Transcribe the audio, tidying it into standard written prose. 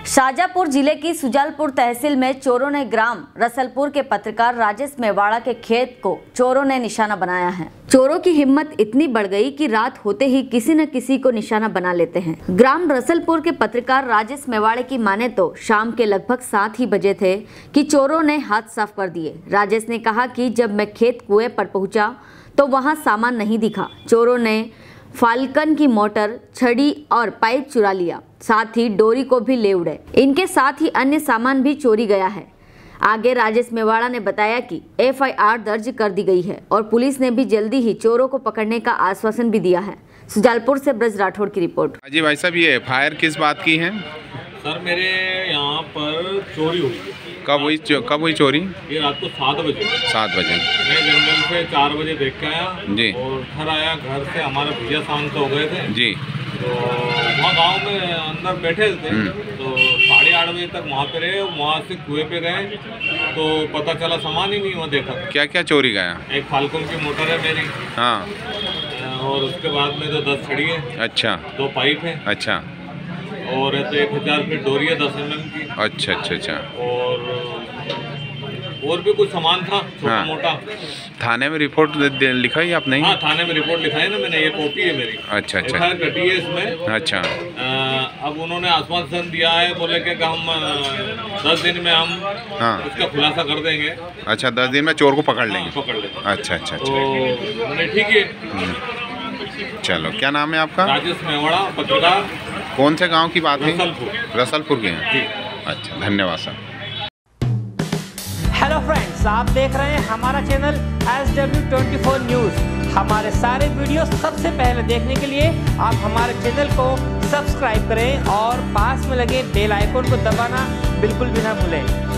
शाजापुर जिले की सुजालपुर तहसील में चोरों ने ग्राम रसलपुर के पत्रकार राजेश मेवाड़ा के खेत को चोरों ने निशाना बनाया है। चोरों की हिम्मत इतनी बढ़ गई कि रात होते ही किसी न किसी को निशाना बना लेते हैं। ग्राम रसलपुर के पत्रकार राजेश मेवाड़े की माने तो शाम के लगभग 7 ही बजे थे कि चोरों ने हाथ साफ कर दिए। राजेश ने कहा कि जब मैं खेत कुएं पर पहुंचा तो वहां सामान नहीं दिखा। चोरों ने फाल्कन की मोटर, छड़ी और पाइप चुरा लिया, साथ ही डोरी को भी ले उड़े। इनके साथ ही अन्य सामान भी चोरी गया है। आगे राजेश मेवाड़ा ने बताया कि FIR दर्ज कर दी गई है और पुलिस ने भी जल्दी ही चोरों को पकड़ने का आश्वासन भी दिया है। सुजालपुर से ब्रज राठौड़ की रिपोर्ट। जी भाई साहब, ये FIR किस बात की है? सर मेरे यहाँ पर चोरी हुई। कब हुई चोरी? ये रात को 7 बजे। 7 बजे मैं जंगल से 4 बजे देख के आया जी, और घर आया। घर से हमारे भैया शाम को हो गए थे जी, तो वहाँ गांव में अंदर बैठे थे तो 8:30 बजे तक वहाँ पे रहे। वहाँ से कुएं पे गए तो पता चला सामान ही नहीं वहाँ देखा। क्या क्या चोरी गया? एक फाल्कन की मोटर है मेरी, हाँ, और उसके बाद में तो 10 छड़ी है, अच्छा, 2 पाइप है, अच्छा, और तो 1000 फीट डोरी है 10 mm की, अच्छा अच्छा अच्छा, और भी कुछ सामान था छोटा हाँ। मोटा। थाने में रिपोर्ट लिखा ही आपने? हाँ, थाने में रिपोर्ट लिखा है ना मैंने, ये कॉपी है मेरी। अच्छा अच्छा, FIR कटी है इसमें। अच्छा, अब उन्होंने आश्वासन दिया है, बोले कि हम 10 दिन में हम हाँ, उसका खुलासा कर देंगे। अच्छा, 10 दिन में चोर को पकड़ लेंगे? पकड़ लेंगे। अच्छा अच्छा तो अच्छा, मैंने ठीक है। चलो, क्या नाम है आपका? राजेश मेवाड़ा, पत्रकार। कौन से गांव की बात है? रसलपुर। रसलपुर के हैं? जी। अच्छा, धन्यवाद सर। हेलो फ्रेंड्स, आप देख रहे हैं हमारा चैनल SW24 न्यूज़। हमारे सारे वीडियो सबसे पहले देखने के लिए आप हमारे चैनल को सब्सक्राइब करें और पास में लगे बेल आइकन को दबाना बिल्कुल भी ना भूलें।